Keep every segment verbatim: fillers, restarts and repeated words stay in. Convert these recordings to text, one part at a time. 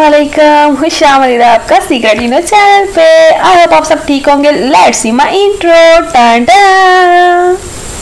अस्सलामुअलैकुम, खुश आमदीद आपका सीक्रेट लीनो चैनल पे। आई होप आप सब ठीक होंगे। Let's see my intro. टन टन।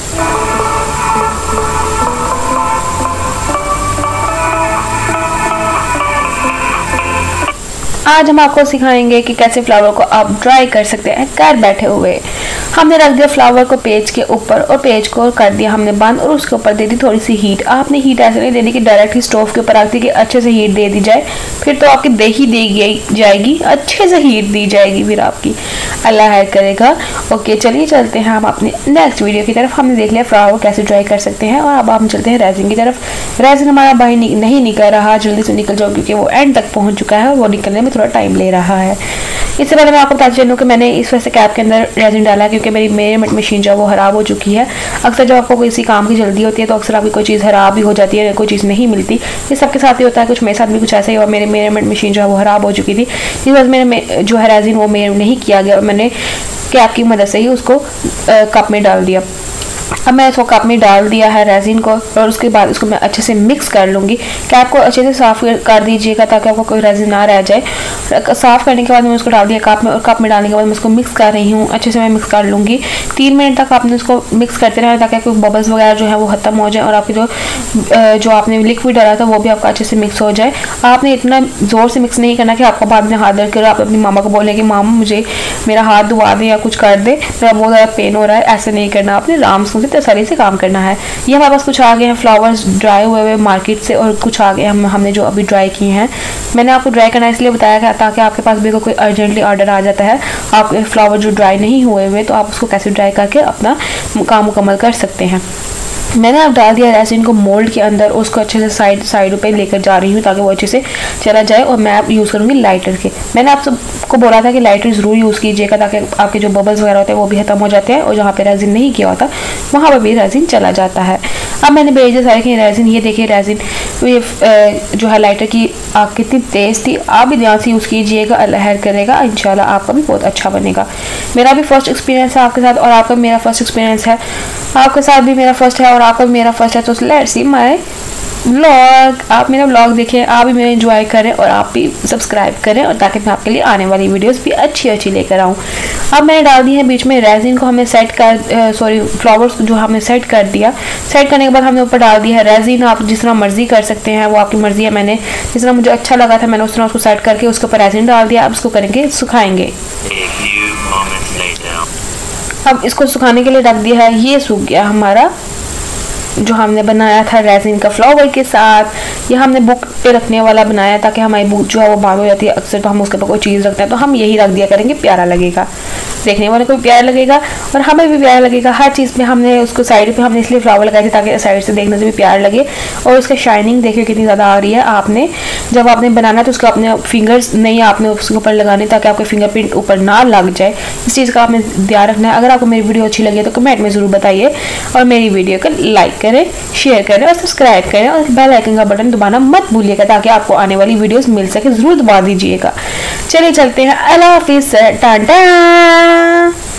आज हम आपको सिखाएंगे कि कैसे फ्लावर को आप ड्राई कर सकते हैं घर बैठे हुए। हमने रख दिया फ्लावर को पेज के ऊपर और पेज को कर दिया हमने बंद और उसके ऊपर दे दी थोड़ी सी हीट। आपने हीट ऐसे नहीं देनी कि डायरेक्ट ही स्टोव के ऊपर रखती कि अच्छे से हीट दे दी जाए, फिर तो आपकी दही दी जाएगी, अच्छे से हीट दी जाएगी फिर आपकी, अल्लाह है करेगा। ओके चलिए चलते हैं हम अपने नेक्स्ट वीडियो की तरफ। हमने देख लिया फ्लावर कैसे ड्राई कर सकते हैं और अब हम चलते हैं रेजिन की तरफ। रेजिन हमारा बाहर नहीं निकल रहा, जल्दी से निकल जाओ क्योंकि वो एंड तक पहुंच चुका है और वो निकलने में थोड़ा टाइम ले रहा है। इससे पहले मैं आपको बताती चलूँ कि मैंने इस वजह से कैप के अंदर रेजिन डाला क्योंकि मेरी मेजरमेंट मशीन जो है वो ख़राब हो चुकी है। अक्सर जब आपको किसी काम की जल्दी होती है तो अक्सर आपकी कोई चीज़ ख़राब भी हो जाती है, कोई चीज़ नहीं मिलती। ये सबके साथ ही होता है, कुछ मेरे साथ भी कुछ ऐसा ही हुआ। मेरे मेजरमेंट मशीन जो है वो ख़राब हो चुकी थी, इस वजह से मेरे जो है रेजिन वो मेजर नहीं किया गया और मैंने कैप की मदद से ही उसको कप में डाल दिया। अब मैं इसको कप में डाल दिया है रेजिन को और उसके बाद इसको मैं अच्छे से मिक्स कर लूँगी। कैप को अच्छे से साफ़ कर दीजिएगा ताकि आपको कोई रेजिन ना रह जाए। साफ़ करने के बाद मैंने उसको डाल दिया कप में और कप में डालने के बाद मैं उसको मिक्स कर रही हूँ। अच्छे से मैं मिक्स कर लूँगी। तीन मिनट तक आपने उसको मिक्स करते रहना ताकि आपके बबल्स वगैरह जो है वो ख़त्म हो जाए और आपकी जो जो आपने लिक्विड डाला था वो भी आपका अच्छे से मिक्स हो जाए। आपने इतना ज़ोर से मिक्स नहीं करना कि आपका बाद में हाथ दर्द करे, आप अपनी मामा को बोलें कि मामा मुझे मेरा हाथ दुआ दे या कुछ कर दे, मेरा बहुत ज़्यादा पेन हो रहा है। ऐसे नहीं करना, आपने आराम से तसल्ली से काम करना है। ये हमारे पास कुछ आ गए हैं फ्लावर्स ड्राई हुए हुए मार्केट से और कुछ आ गए हम हमने जो अभी ड्राई किए हैं। मैंने आपको ड्राई करना इसलिए बताया था ताकि आपके पास भी कोई अर्जेंटली ऑर्डर आ जाता है, आप फ्लावर जो ड्राई नहीं हुए हुए तो आप उसको कैसे ड्राई करके अपना काम मुकम्मल कर सकते हैं। मैंने अब डाल दिया रेजिन को मोल्ड के अंदर, उसको अच्छे से साइड साइडों पे लेकर जा रही हूँ ताकि वो अच्छे से चला जाए और मैं अब यूज़ करूँगी लाइटर के। मैंने आप सबको बोला था कि लाइटर ज़रूर यूज़ कीजिएगा ताकि आपके जो बबल्स वगैरह होते हैं वो भी ख़त्म हो जाते हैं और जहाँ पे रेजिन नहीं किया होता वहाँ पर भी रेजिन चला जाता है। अब मैंने भेजे सारे कि रेजिन, ये देखिए रेजिन ये जो है लाइटर की आग कितनी तेज़ थी। आप भी ध्यान से यूज़ कीजिएगा, अल्लाह खैर करेगा, इंशाल्लाह आपका भी बहुत अच्छा बनेगा। मेरा भी फर्स्ट एक्सपीरियंस है आपके साथ और आपका मेरा फर्स्ट एक्सपीरियंस है, आपके साथ भी मेरा फर्स्ट है और आपका भी मेरा फर्स्ट है। तो लेट्स सी माय व्लॉग। आप मेरा व्लॉग देखें, आप भी मेरा एंजॉय करें और आप भी सब्सक्राइब करें और ताकि मैं आपके लिए आने वाली वीडियोस भी अच्छी अच्छी लेकर आऊँ। अब मैंने डाल दी है बीच में रेजिन को, हमने सेट कर सॉरी फ्लावर्स जो हमने सेट कर दिया। सेट करने के बाद हमने ऊपर डाल दिया है रेजिन। आप जिस तरह मर्जी कर सकते हैं, वो आपकी मर्जी है। मैंने जिस तरह मुझे अच्छा लगा था मैंने उस तरह उसको सेट करके उसके ऊपर रेजिन डाल दिया। अब इसको करेंगे सुखाएंगे। अब इसको सुखाने के लिए रख दिया है, ये सूख गया हमारा जो हमने बनाया था रेजिन का फ्लावर के साथ। ये हमने बुक पे रखने वाला बनाया ताकि हमारी बुक जो है वो बंद हो जाती है अक्सर, तो हम उसके ऊपर कोई चीज़ रखते हैं तो हम यही रख दिया करेंगे, प्यारा लगेगा, देखने वाले को भी प्यारा लगेगा और हमें भी प्यारा लगेगा। हर चीज़ पे हमने उसको साइड पे हमने इसलिए फ्लावर लगाए थे ताकि साइड से देखने से भी प्यार लगे। और उसका शाइनिंग देखिए कितनी ज़्यादा आ रही है। आपने जब आपने बनाना तो उसको अपने फिंगर्स नहीं आपने उसके ऊपर लगाने ताकि आपके फिंगरप्रिंट ऊपर ना लग जाए। इस चीज़ का आपने ध्यान रखना है। अगर आपको मेरी वीडियो अच्छी लगी है तो कमेंट में ज़रूर बताइए और मेरी वीडियो को लाइक करें, शेयर करें और सब्सक्राइब करें और बेल आइकन का बटन दबाना मत भूलिएगा ताकि आपको आने वाली वीडियोस मिल सके, ज़रूर दबा दीजिएगा। चलिए चलते हैं, अल्लाह हाफिज़, टाटा।